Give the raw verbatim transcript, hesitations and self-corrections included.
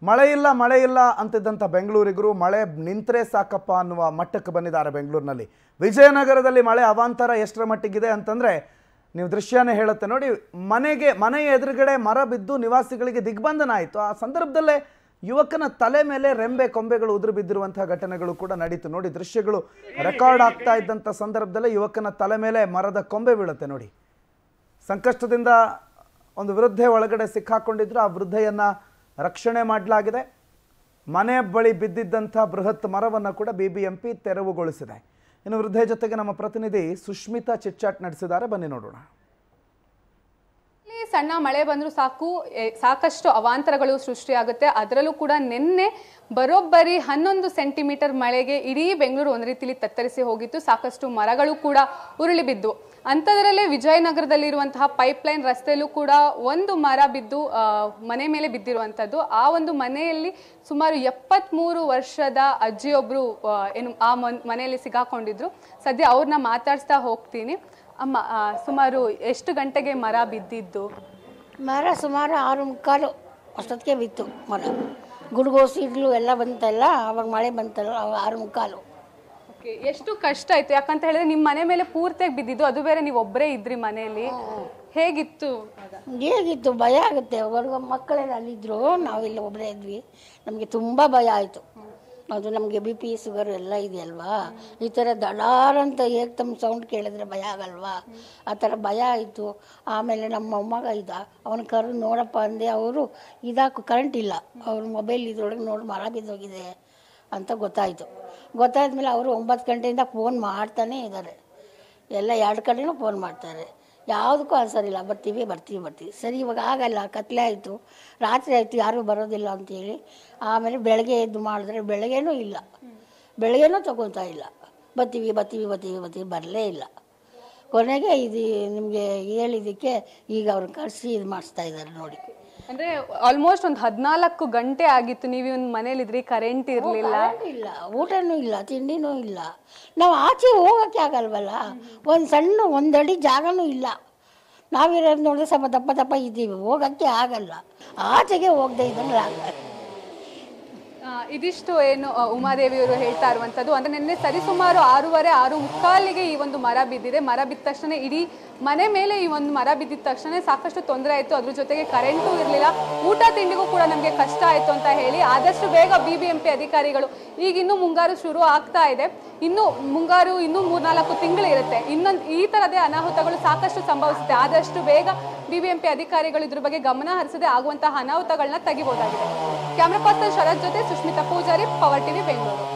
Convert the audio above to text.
ಮಳೆ ಇಲ್ಲ ಮಳೆ ಇಲ್ಲ ಅಂತಿದ್ದಂಥ ಬೆಂಗಳೂರಿಗರು ಮಳೆ ನಿಂತರೆ ಸಾಕಪ್ಪ ಅನ್ನುವ ಮಟ್ಟಕ್ಕೆ ಬಂದಿದ್ದಾರೆ ಬೆಂಗಳೂರಿನಲ್ಲಿ. ವಿಜಯನಗರದಲ್ಲಿ ಮಳೆ ಅವಾಂತರ ಎಷ್ಟರ ಮಟ್ಟಿಗಿದೆ ಅಂತಂದರೆ ನೀವು ದೃಶ್ಯನೇ ಹೇಳುತ್ತೆ ನೋಡಿ. ಮನೆಗೆ ಮನೆಯ ಎದುರುಗಡೆ ಮರ ಬಿದ್ದು ನಿವಾಸಿಗಳಿಗೆ ದಿಗ್ಬಂಧನ ಆಯಿತು. ಆ ಸಂದರ್ಭದಲ್ಲೇ ಯುವಕನ ತಲೆ ಮೇಲೆ ರೆಂಬೆ ಕೊಂಬೆಗಳು ಉದುರು ಬಿದ್ದಿರುವಂತಹ ಘಟನೆಗಳು ಕೂಡ ನಡೀತು ನೋಡಿ. ದೃಶ್ಯಗಳು ರೆಕಾರ್ಡ್ ಆಗ್ತಾ ಇದ್ದಂಥ ಸಂದರ್ಭದಲ್ಲೇ ಯುವಕನ ತಲೆ ಮೇಲೆ ಮರದ ಕೊಂಬೆ ಬೀಳುತ್ತೆ ನೋಡಿ. ಸಂಕಷ್ಟದಿಂದ ಒಂದು ವೃದ್ಧೆ ಒಳಗಡೆ ಸಿಕ್ಕಾಕೊಂಡಿದ್ರು. ಆ ವೃದ್ಧೆಯನ್ನು ರಕ್ಷಣೆ ಮಾಡಲಾಗಿದೆ. ಮನೆ ಬಳಿ ಬಿದ್ದಿದ್ದಂಥ ಬೃಹತ್ ಮರವನ್ನು ಕೂಡ ಬಿ ಬಿ ಎಂ ಪಿ ತೆರವುಗೊಳಿಸಿದೆ. ಇನ್ನು ವೃದ್ಧೆ ಜೊತೆಗೆ ನಮ್ಮ ಪ್ರತಿನಿಧಿ ಸುಷ್ಮಿತಾ ಚಿಟ್ಚಾಟ್ ನಡೆಸಿದ್ದಾರೆ, ಬನ್ನಿ ನೋಡೋಣ. ಸಣ್ಣ ಮಳೆ ಬಂದರೂ ಸಾಕು ಸಾಕಷ್ಟು ಅವಾಂತರಗಳು ಸೃಷ್ಟಿಯಾಗುತ್ತೆ. ಅದರಲ್ಲೂ ಕೂಡ ನಿನ್ನೆ ಬರೋಬ್ಬರಿ ಹನ್ನೊಂದು ಸೆಂಟಿಮೀಟರ್ ಮಳೆಗೆ ಇಡೀ ಬೆಂಗಳೂರು ಒಂದು ರೀತಿಯಲ್ಲಿ ತತ್ತರಿಸಿ ಹೋಗಿತ್ತು. ಸಾಕಷ್ಟು ಮರಗಳು ಕೂಡ ಉರುಳಿ ಬಿದ್ದು. ಅಂಥದ್ರಲ್ಲೇ ವಿಜಯನಗರದಲ್ಲಿರುವಂತಹ ಪೈಪ್ಲೈನ್ ರಸ್ತೆಯಲ್ಲೂ ಕೂಡ ಒಂದು ಮರ ಬಿದ್ದು ಮನೆ ಮೇಲೆ ಬಿದ್ದಿರುವಂಥದ್ದು. ಆ ಒಂದು ಮನೆಯಲ್ಲಿ ಸುಮಾರು ಎಪ್ಪತ್ತ್ಮೂರು ವರ್ಷದ ಅಜ್ಜಿಯೊಬ್ಬರು ಏನು ಆ ಮನೆಯಲ್ಲಿ ಸಿಗಾಕೊಂಡಿದ್ರು. ಸದ್ಯ ಅವ್ರನ್ನ ಮಾತಾಡಿಸ್ತಾ ಹೋಗ್ತೀನಿ. ಅಮ್ಮ, ಸುಮಾರು ಎಷ್ಟು ಗಂಟೆಗೆ ಮರ ಬಿದ್ದಿದ್ದು? ಮರ ಸುಮಾರು ಆರು ಮುಕ್ಕಾಲು ಅಷ್ಟೊತ್ತಿಗೆ ಬಿತ್ತು ಮರ. ಗುಡುಗು ಸಿಡ್ಲು ಎಲ್ಲ ಬಂತಲ್ಲ, ಅವಾಗ ಮಳೆ ಬಂತಲ್ಲ, ಅವಾಗ ಆರು ಮುಕ್ಕಾಲು. ಓಕೆ, ಎಷ್ಟು ಕಷ್ಟ ಆಯ್ತು? ಯಾಕಂತ ಹೇಳಿದ್ರೆ ನಿಮ್ಮ ಮನೆ ಮೇಲೆ ಪೂರ್ತಿಯಾಗಿ ಬಿದ್ದಿದ್ದು, ಅದು ಬೇರೆ ನೀವು ಒಬ್ಬರೇ ಇದ್ರಿ ಮನೆಯಲ್ಲಿ. ಹೇಗಿತ್ತು? ಹೇಗಿತ್ತು? ಭಯ ಆಗುತ್ತೆ. ಹೊರಗ ಮಕ್ಕಳೆಲ್ಲ ಅಲ್ಲಿದ್ರು, ನಾವಿಲ್ಲ ಒಬ್ಬರೇ ಇದ್ವಿ. ನಮಗೆ ತುಂಬ ಭಯ ಆಯಿತು. ಅದು ನಮಗೆ ಬಿ ಪಿ ಶುಗರ್ ಎಲ್ಲ ಇದೆಯಲ್ವಾ, ಈ ಥರ ದಡಾರಂತ ಹೇಗೆ ತಮ್ಮ ಸೌಂಡ್ ಕೇಳಿದ್ರೆ ಭಯ ಆಗಲ್ವಾ, ಆ ಥರ ಭಯ ಆಯಿತು. ಆಮೇಲೆ ನಮ್ಮ ಮೊಮ್ಮಗ ಇದ್ದ, ಅವನ ಕರು ನೋಡಪ್ಪ ಅಂದೆ. ಅವರು ಇದಾಕು ಕರೆಂಟ್ ಇಲ್ಲ, ಅವ್ರ ಮೊಬೈಲ್ ಇದ್ರೊಳಗೆ ನೋಡಿ ಮರ ಬಿದ್ದೋಗಿದೆ ಅಂತ ಗೊತ್ತಾಯಿತು. ಗೊತ್ತಾದ್ಮೇಲೆ ಅವರು ಒಂಬತ್ತು ಗಂಟೆಯಿಂದ ಫೋನ್ ಮಾಡ್ತಾನೇ ಇದ್ದಾರೆ. ಎಲ್ಲ ಎರಡು ಕಡೆನೂ ಫೋನ್ ಮಾಡ್ತಾರೆ, ಯಾವುದಕ್ಕೂ ಆನ್ಸರ್ ಇಲ್ಲ. ಬರ್ತೀವಿ ಬರ್ತೀವಿ ಬರ್ತೀವಿ ಸರಿ, ಇವಾಗ ಆಗಲ್ಲ, ಕತ್ಲೆ ಆಯಿತು, ರಾತ್ರಿ ಆಯಿತು, ಯಾರೂ ಬರೋದಿಲ್ಲ ಅಂತೇಳಿ ಆಮೇಲೆ ಬೆಳಗ್ಗೆ ಎದ್ದು ಮಾಡಿದ್ರೆ ಬೆಳಗ್ಗೆನೂ ಇಲ್ಲ, ಬೆಳಗ್ಗೆನೂ ತಗೊತಾ ಇಲ್ಲ. ಬರ್ತೀವಿ ಬರ್ತೀವಿ ಬರ್ತೀವಿ ಬರ್ತೀವಿ ಬರಲೇ ಇಲ್ಲ. ಕೊನೆಗೆ ಇದು ನಿಮಗೆ ಹೇಳಿದ್ದಕ್ಕೆ ಈಗ ಅವ್ರನ್ನ ಕರೆಸಿ ಇದು ಮಾಡಿಸ್ತಾ ಇದ್ದಾರೆ ನೋಡಿ. ಅಂದ್ರೆ ಆಲ್ಮೋಸ್ಟ್ ಒಂದು ಹದಿನಾಲ್ಕು ಗಂಟೆ ಆಗಿತ್ತು ನೀವು ಒಂದು ಮನೇಲಿದ್ರಿ, ಕರೆಂಟ್ ಇರಲಿಲ್ಲ, ಇಲ್ಲ ಊಟನೂ ಇಲ್ಲ, ತಿಂಡಿನೂ ಇಲ್ಲ. ನಾವು ಆಚೆ ಹೋಗೋಕ್ಕೆ ಆಗಲ್ವಲ್ಲ, ಒಂದು ಸಣ್ಣ ಒಂದಡಿ ಜಾಗನೂ ಇಲ್ಲ. ನಾವಿರೋದು ನೋಡಿದ್ರೆ ಸ್ವಲ್ಪ ದಪ್ಪ ದಪ್ಪ ಇದ್ದೀವಿ, ಹೋಗೋಕ್ಕೆ ಆಗಲ್ಲ. ಆಚೆಗೆ ಹೋಗದೆ ಇದ್ದಂಗೆ ಆಗಲ್ಲ. ಇದಿಷ್ಟು ಏನು ಉಮಾದೇವಿಯವರು ಹೇಳ್ತಾ ಇರುವಂಥದ್ದು. ಅಂದರೆ ನಿನ್ನೆ ಸರಿಸುಮಾರು ಆರೂವರೆ ಆರು ಮುಕ್ಕಾಲಿಗೆ ಈ ಒಂದು ಮರ ಬಿದ್ದಿದೆ. ಮರ ಬಿದ್ದ ತಕ್ಷಣ ಇಡೀ ಮನೆ ಮೇಲೆ ಈ ಒಂದು ಮರ ಬಿದ್ದಿದ ತಕ್ಷಣ ಸಾಕಷ್ಟು ತೊಂದರೆ ಆಯಿತು. ಅದ್ರ ಜೊತೆಗೆ ಕರೆಂಟು ಇರಲಿಲ್ಲ, ಊಟ ತಿಂಡಿಗೂ ಕೂಡ ನಮಗೆ ಕಷ್ಟ ಆಯಿತು ಅಂತ ಹೇಳಿ ಆದಷ್ಟು ಬೇಗ ಬಿ ಬಿ ಎಂ ಪಿ ಅಧಿಕಾರಿಗಳು, ಈಗ ಇನ್ನೂ ಮುಂಗಾರು ಶುರು ಆಗ್ತಾ ಇದೆ, ಇನ್ನು ಮುಂಗಾರು ಇನ್ನೂ ಮೂರ್ನಾಲ್ಕು ತಿಂಗಳು ಇರುತ್ತೆ, ಇನ್ನೊಂದು ಈ ಥರದೇ ಅನಾಹುತಗಳು ಸಾಕಷ್ಟು ಸಂಭವಿಸುತ್ತೆ. ಆದಷ್ಟು ಬೇಗ ಬಿ ಬಿ ಎಂ ಪಿ ಅಧಿಕಾರಿಗಳು ಇದ್ರ ಬಗ್ಗೆ ಗಮನ ಹರಿಸದೆ ಆಗುವಂತಹ ಅನಾಹುತಗಳನ್ನ ತೆಗಿಬಹುದಾಗಿದೆ. ಕ್ಯಾಮ್ರಾ ಪರ್ಸನ್ ಶರತ್ ಜೊತೆ ಸುಷ್ಮಿತಾ ಪೂಜಾರಿ, ಪವರ್ ಟಿವಿ, ಬೆಂಗಳೂರು.